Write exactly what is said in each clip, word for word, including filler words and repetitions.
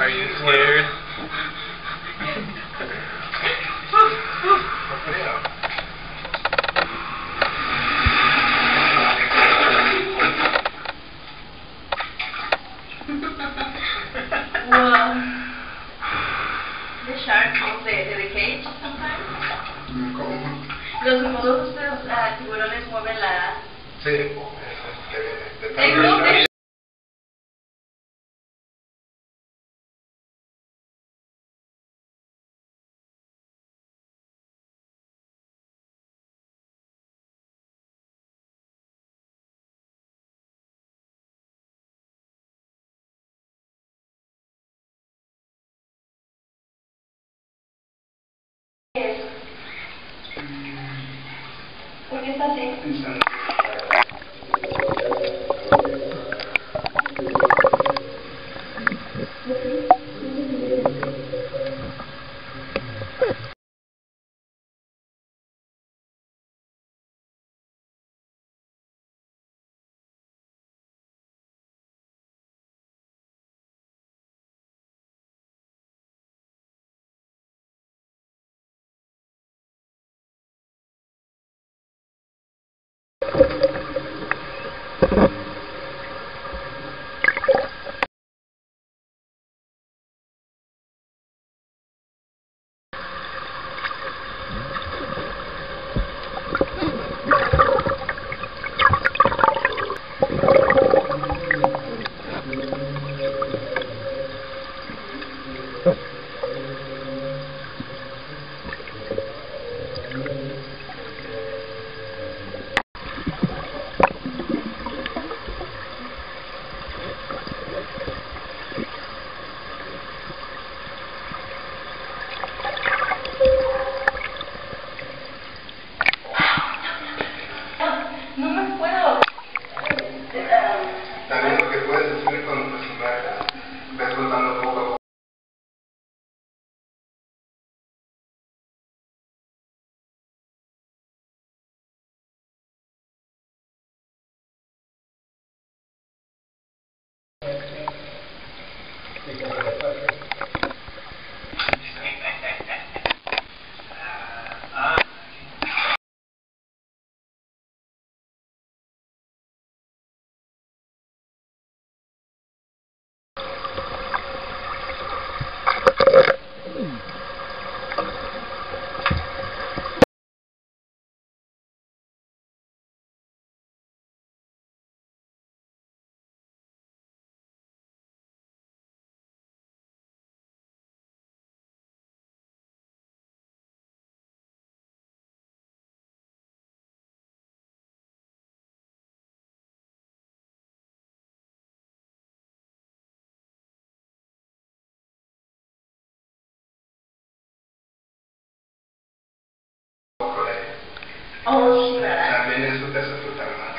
Are you scared? Well, the shark moves the, the, the cage sometimes. ¿Cómo? Los modos de los uh, tiburones mueven la... Sí, este, de tal El globo manera. de... ¿Por qué está así? No me puedo. También lo que puedes hacer cuando te sumergas, ves flotando poco a poco. Oh, sí, ¿verdad? También eso te hace flotar más.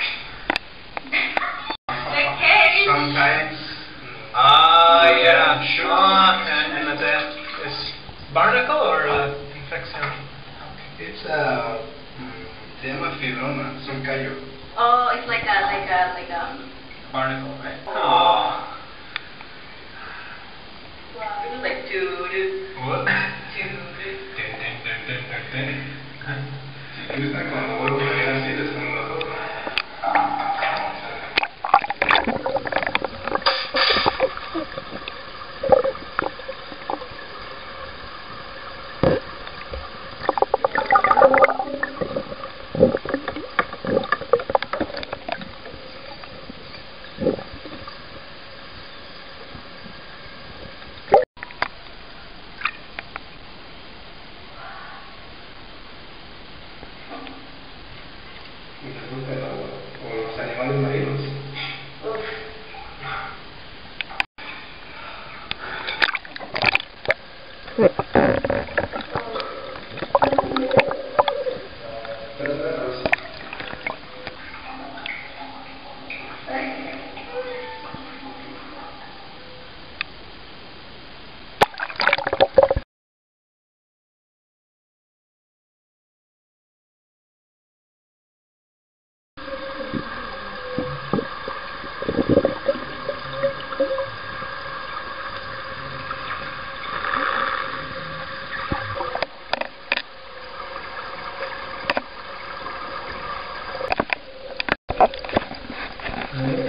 The cage. Sometimes. Ah, uh, yeah. Uh, and, and that is barnacle or uh, infection? It's a. Mm, se llama fibroma, es un callo. Oh, it's like a, like a, like a... Barnacle, right? Oh. Wow, it was like doo-doo. What? Doo-doo. Si gustan con los huevos también así, les pongo los dos. ¿Les gusta el agua? ¿O los animales marinos? Uf. Pero perros. Eh,